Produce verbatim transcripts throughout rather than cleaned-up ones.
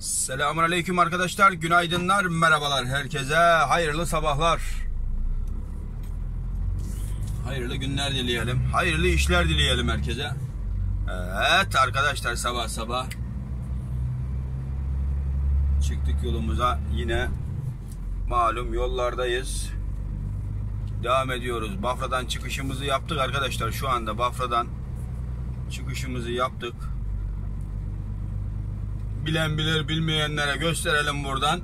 Selamünaleyküm arkadaşlar, günaydınlar, merhabalar herkese, hayırlı sabahlar, hayırlı günler dileyelim, hayırlı işler dileyelim herkese. Evet arkadaşlar, sabah sabah çıktık yolumuza, yine malum yollardayız, devam ediyoruz. Bafra'dan çıkışımızı yaptık arkadaşlar, şu anda Bafra'dan çıkışımızı yaptık. Bilen bilir, bilmeyenlere gösterelim buradan.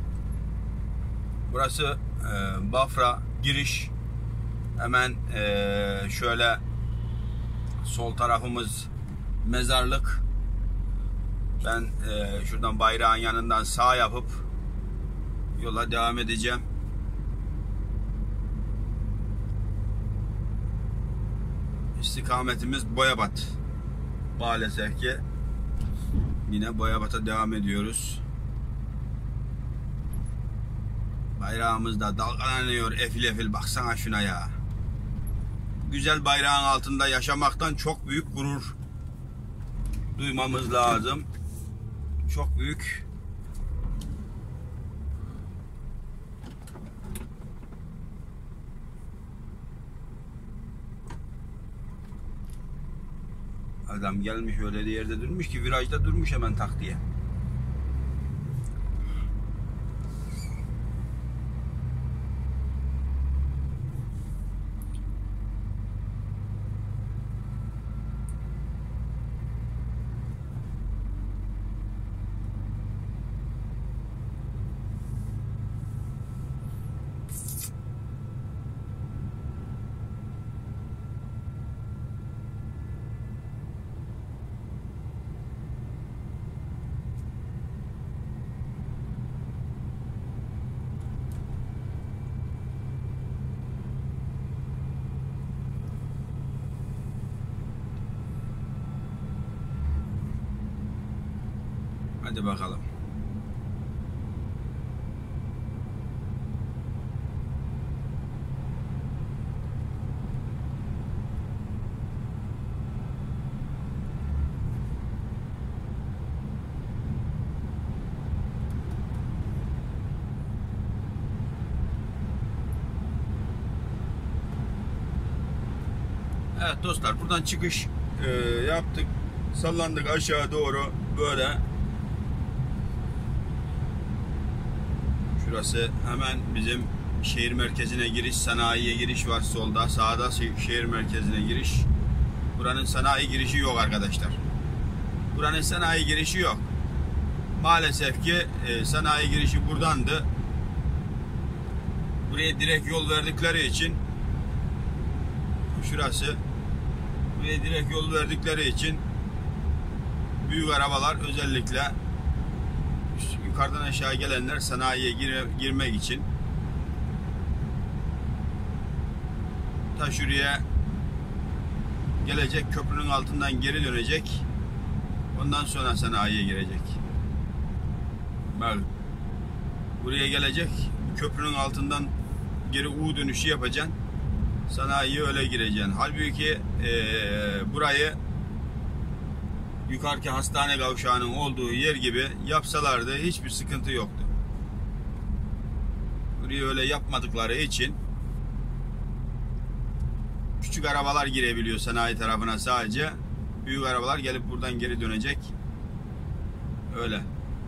Burası e, Bafra giriş. Hemen e, şöyle sol tarafımız mezarlık. Ben e, şuradan bayrağın yanından sağ yapıp yola devam edeceğim. İstikametimiz Boyabat. Maalesef ki yine Boyabat'a devam ediyoruz. Bayrağımız da dalgalanıyor efil efil, baksana şuna ya. Güzel bayrağın altında yaşamaktan çok büyük gurur duymamız lazım. Çok büyük. Adam gelmiş öyle bir yerde durmuş ki virajda durmuş, hemen tak diye. Hadi bakalım. Evet dostlar, buradan çıkış e, yaptık. Sallandık aşağı doğru böyle. Şurası hemen bizim şehir merkezine giriş, sanayiye giriş var solda. Sağda şehir merkezine giriş. Buranın sanayi girişi yok arkadaşlar. Buranın sanayi girişi yok. Maalesef ki e, sanayi girişi buradandı. Buraya direkt yol verdikleri için, şurası, buraya direkt yol verdikleri için büyük arabalar, özellikle yukarıdan aşağı gelenler sanayiye gire, girmek için ta şuraya gelecek, köprünün altından geri dönecek, ondan sonra sanayiye girecek. Bak, buraya gelecek, köprünün altından geri U dönüşü yapacaksın, sanayiye öyle gireceksin. Halbuki ee, burayı yukarıki hastane kavşağının olduğu yer gibi yapsalardı hiçbir sıkıntı yoktu. Burayı öyle yapmadıkları için küçük arabalar girebiliyor sanayi tarafına sadece. Büyük arabalar gelip buradan geri dönecek. Öyle.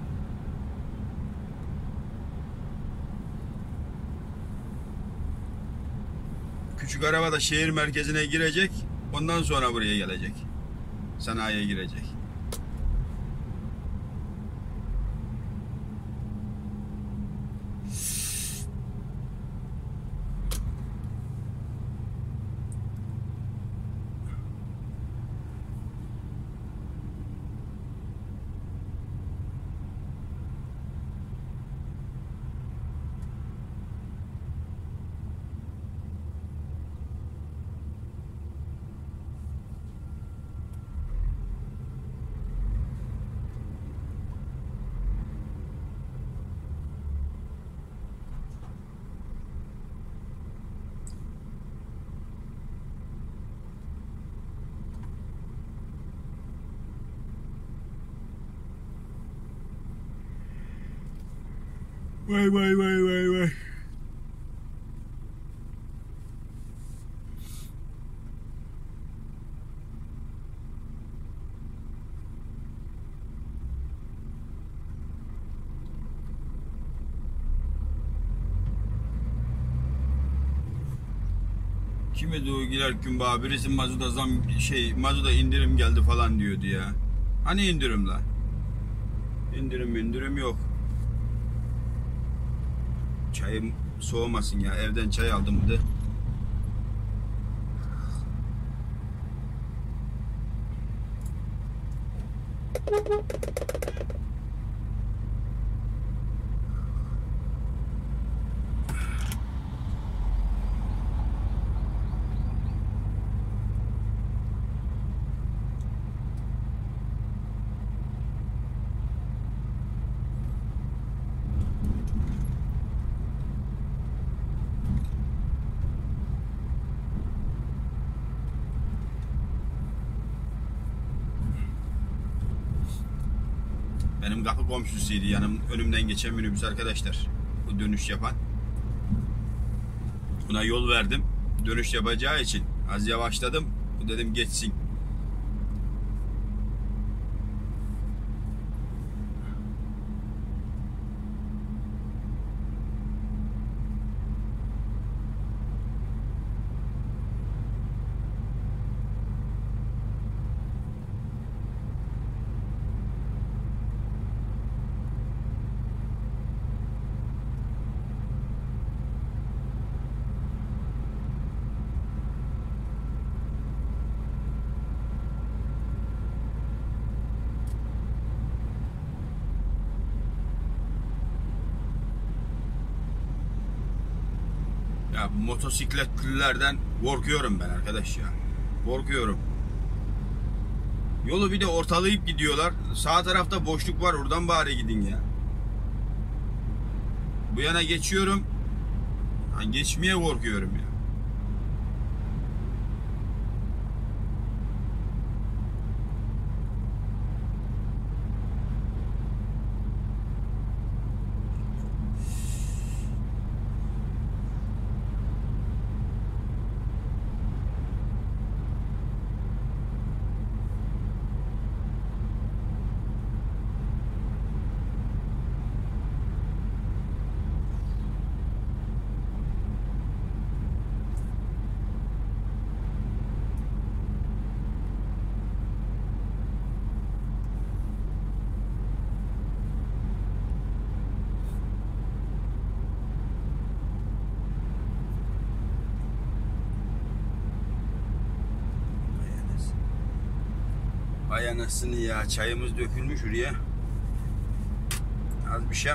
Küçük araba da şehir merkezine girecek. Ondan sonra buraya gelecek. Sanayiye girecek. Vay vay vay vay vay. Kime de o girerken bana birisi mazuda zam şey mazuda indirim geldi falan diyordu ya. Hani indirim la? İndirim indirim yok. Çayım soğumasın ya. Evden çay aldım da. Benim kapı komşusuydu yanım önümden geçen minibüs arkadaşlar. Bu dönüş yapan. Buna yol verdim. Dönüş yapacağı için az yavaşladım. Dedim geçsin. Ya motosikletlilerden korkuyorum ben arkadaş ya. Korkuyorum. Yolu bir de ortalayıp gidiyorlar. Sağ tarafta boşluk var. Oradan bari gidin ya. Bu yana geçiyorum. Ha, geçmeye korkuyorum ya. Ay anasını ya, çayımız dökülmüş oraya. Az bir şey.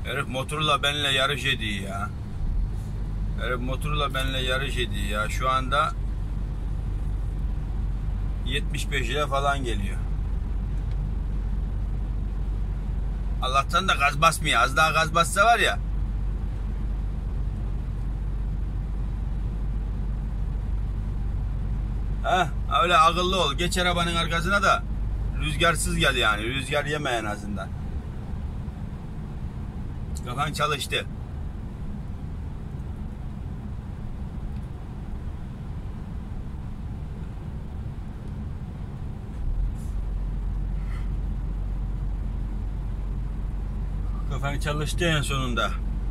Herif motorla benimle yarış ediyor ya. Herif motorla benimle yarış ediyor ya. Şu anda yetmiş beş ile falan geliyor. Allah'tan da gaz basmıyor. Az daha gaz bassa var ya. Heh, öyle akıllı ol. Geç arabanın arkasına da rüzgarsız gel yani. Rüzgar yeme en azından. Kafan çalıştı. Kafan çalıştı en sonunda.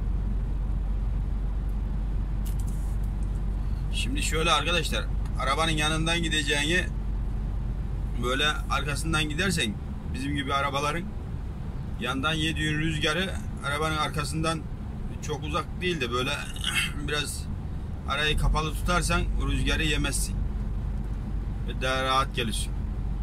Şimdi şöyle arkadaşlar, arabanın yanından gideceğini böyle arkasından gidersen, bizim gibi arabaların yandan yediğin rüzgarı arabanın arkasından çok uzak değil de böyle biraz arayı kapalı tutarsan o rüzgarı yemezsin ve daha rahat gelirsin.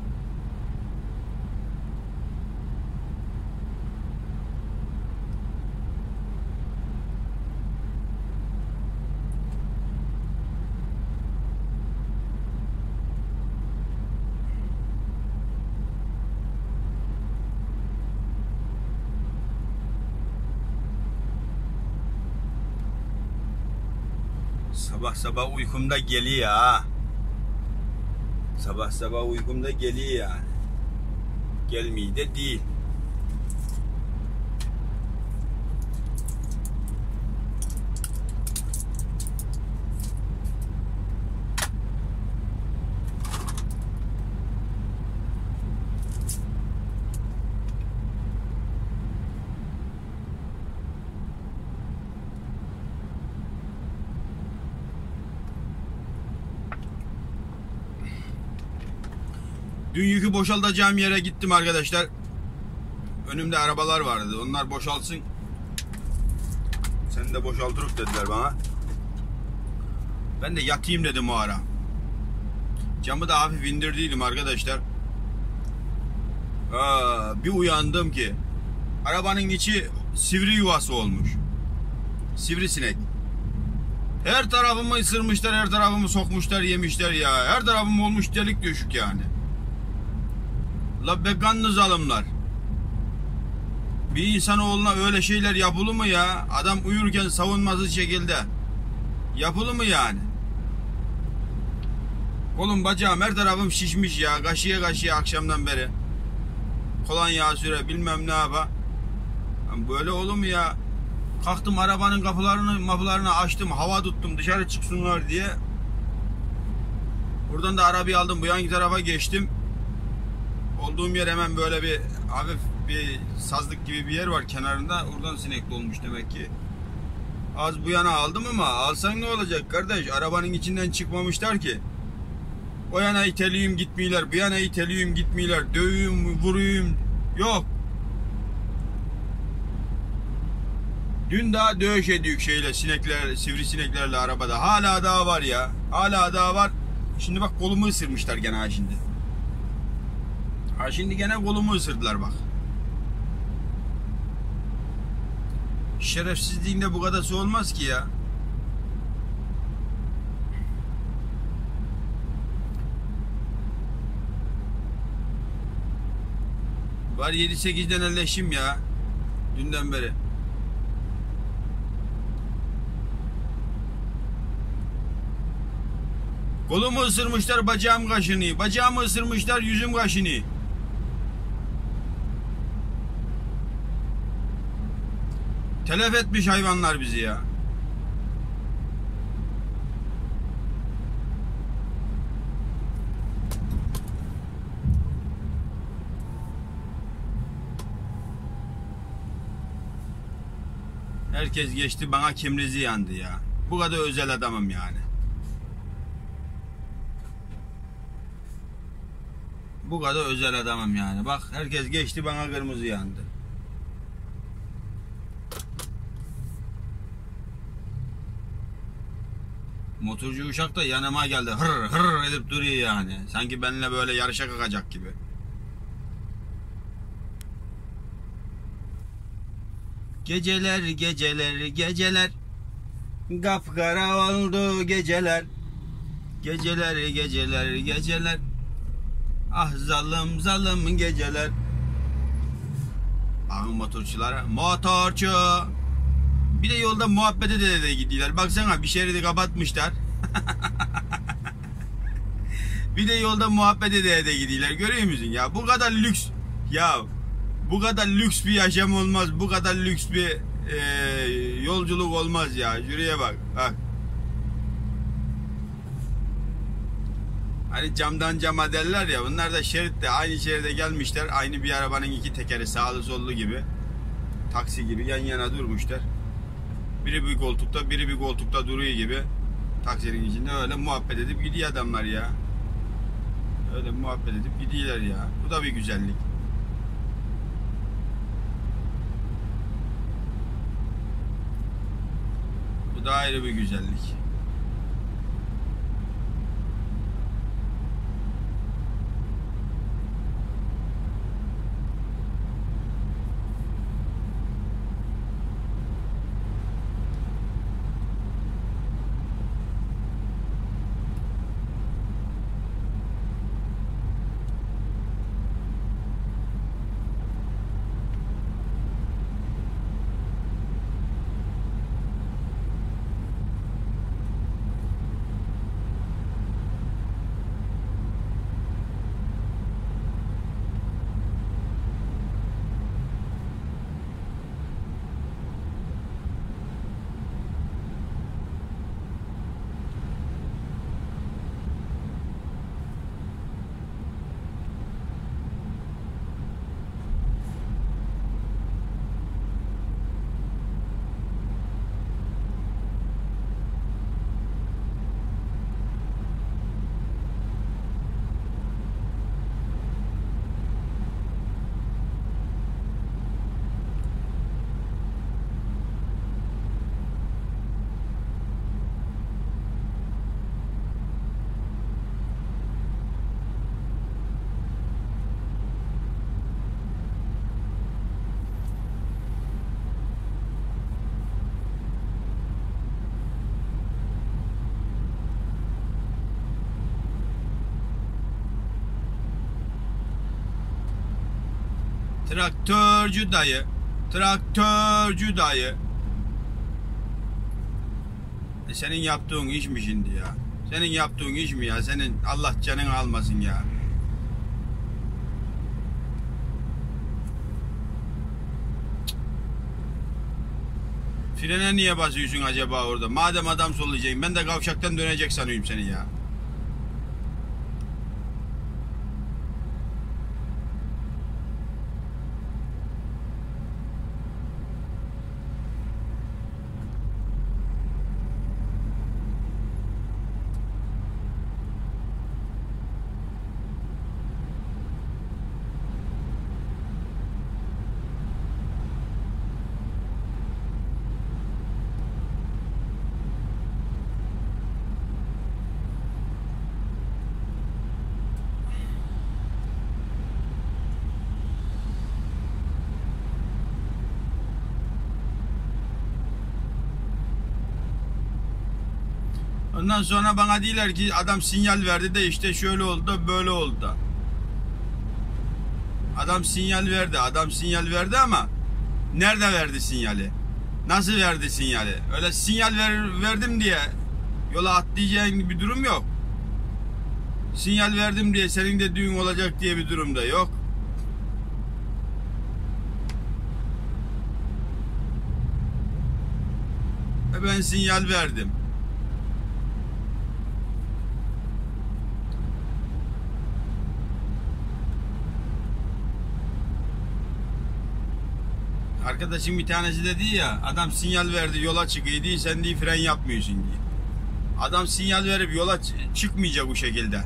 Sabah sabah uykumda geliyor ha. Sabah sabah uykumda geliyor yani. Gelmeyi de değil. Dün yükü boşaltacağım yere gittim arkadaşlar. Önümde arabalar vardı. Onlar boşalsın. Seni de boşaltırık dediler bana. Ben de yatayım dedim o ara. Camı da hafif indirdiydim arkadaşlar. Aa, bir uyandım ki arabanın içi sivri yuvası olmuş. Sivrisinek. Her tarafımı ısırmışlar, her tarafımı sokmuşlar, yemişler ya. Her tarafım olmuş delik döşük yani. La be kanlı zalimler. Bir insanoğluna öyle şeyler yapılır mı ya? Adam uyurken savunmasız şekilde. Yapılır mı yani? Kolum bacağım her tarafım şişmiş ya. Kaşıya kaşıya akşamdan beri. Kolonya süre bilmem ne yapa. Böyle olur mu ya? Kalktım arabanın kapılarını mapılarını açtım. Hava tuttum dışarı çıksınlar diye. Buradan da arabayı aldım. Bu yan tarafa geçtim. Olduğum yer hemen böyle bir hafif bir sazlık gibi bir yer var kenarında. Oradan sinek dolmuş demek ki. Az bu yana aldım ama alsan ne olacak kardeş? Arabanın içinden çıkmamışlar ki. O yana iteliyim gitmiyorlar. Bu yana iteliyim gitmiyorlar. Dövüyüm vuruyum. Yok. Dün daha dövüş ediyük şeyle sinekler, sivrisineklerle arabada. Hala daha var ya. Hala daha var. Şimdi bak kolumu ısırmışlar gene ha şimdi. Ha şimdi gene kolumu ısırdılar bak. Şerefsizliğinde bu kadarsı olmaz ki ya. Var yedi sekiz tane leşim ya. Dünden beri. Kolumu ısırmışlar, bacağım kaşını. Bacağımı ısırmışlar, yüzüm kaşını. Telef etmiş hayvanlar bizi ya. Herkes geçti, bana kimrizi yandı ya. Bu kadar özel adamım yani. Bu kadar özel adamım yani. Bak herkes geçti, bana kırmızı yandı. Motorcu uşak da yanıma geldi. Hır hır edip duruyor yani. Sanki benimle böyle yarışa kalkacak gibi. Geceler geceler geceler, kapkara oldu geceler. Geceler geceler geceler, ah zalim zalim geceler. Bakın motorculara, motorcu. Bir de yolda muhabbete de, de gidiyorlar. Baksana bir şeridi kapatmışlar. Bir de yolda muhabbete de, de gidiyorlar. Görüyor musun ya? Bu kadar lüks. Ya bu kadar lüks bir yaşam olmaz. Bu kadar lüks bir e, yolculuk olmaz ya. Şuraya bak. Bak. Hani camdan cama derler ya. Bunlar da şeritte aynı şeride gelmişler. Aynı bir arabanın iki tekeri sağlı sollu gibi. Taksi gibi yan yana durmuşlar. Biri bir koltukta, biri bir koltukta duruyor gibi. Taksinin içinde öyle muhabbet edip gidiyor adamlar ya. Öyle muhabbet edip gidiyorlar ya. Bu da bir güzellik. Bu da ayrı bir güzellik. Traktörcü dayı, traktörcü dayı. E senin yaptığın iş mi şimdi ya? Senin yaptığın iş mi ya? Senin Allah canını almasın ya. Frene niye basıyorsun acaba orada? Madem adam sollayacaksın, ben de kavşaktan dönecek sanıyorum seni ya. Ondan sonra bana diyorlar ki adam sinyal verdi de işte şöyle oldu da böyle oldu da. Adam sinyal verdi, adam sinyal verdi ama nerede verdi sinyali? Nasıl verdi sinyali? Öyle sinyal ver, verdim diye yola atlayacağın bir durum yok. Sinyal verdim diye senin de düğün olacak diye bir durum da yok. E ben sinyal verdim. Arkadaşım bir tanesi dedi ya, adam sinyal verdi yola çıkıyor diye sen diye fren yapmıyorsun diye. Adam sinyal verip yola çıkmayacak bu şekilde.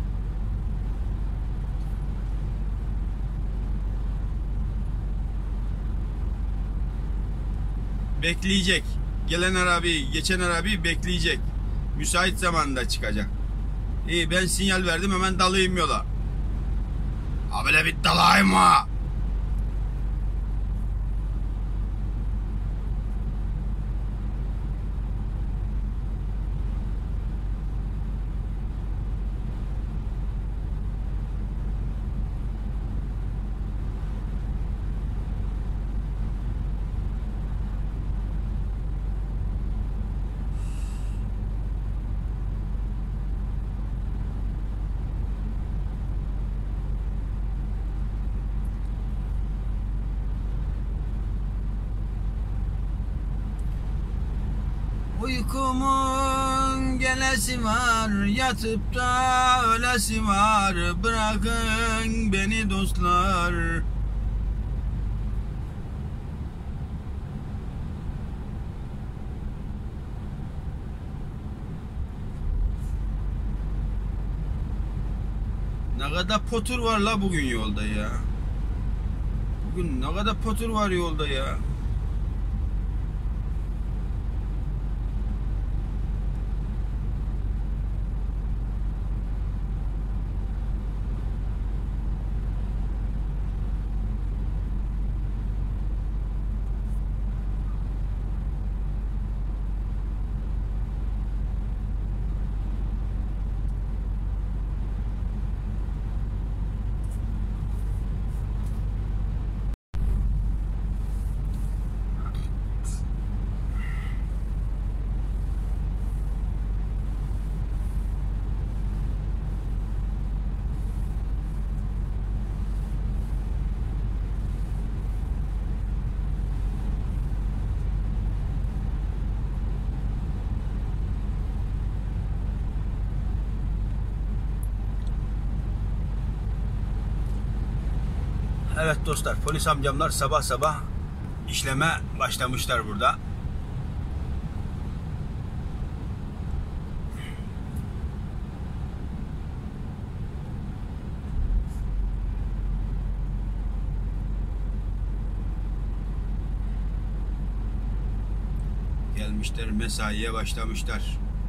Bekleyecek. Gelen arabayı, geçen arabayı bekleyecek. Müsait zamanda çıkacak. İyi ben sinyal verdim hemen dalayım yola. Abi de bir dalayım ha. Uykumun gelesi var, yatıp da ölesi var. Bırakın beni dostlar. Ne kadar potur var la bugün yolda ya. Bugün ne kadar potur var yolda ya. Evet dostlar, polis amcamlar sabah sabah işleme başlamışlar burada. Gelmişler, mesaiye başlamışlar.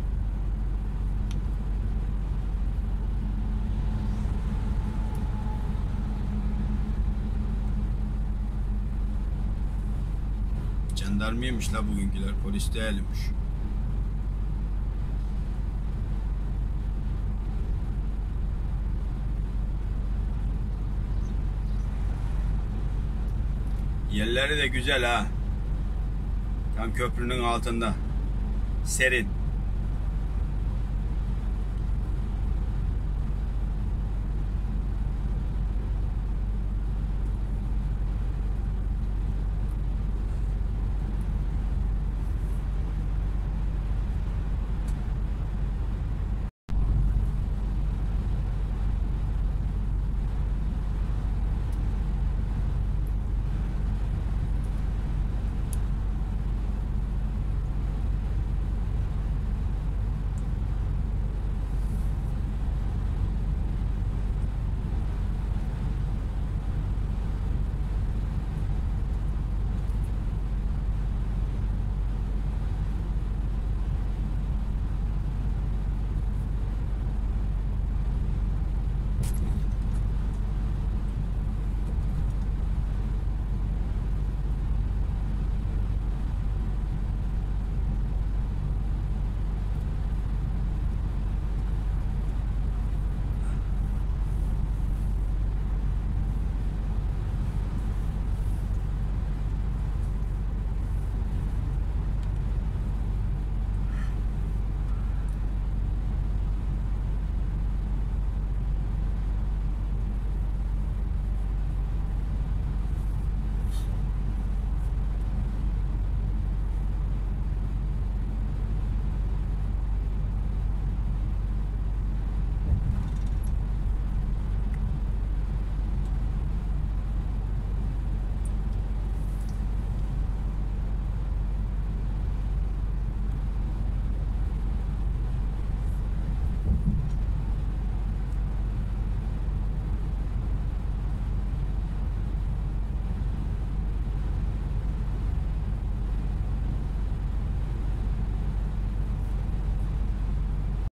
Jandarmıymış la bugünküler, polis değilmiş. Yerleri de güzel ha. Tam köprünün altında. Serin.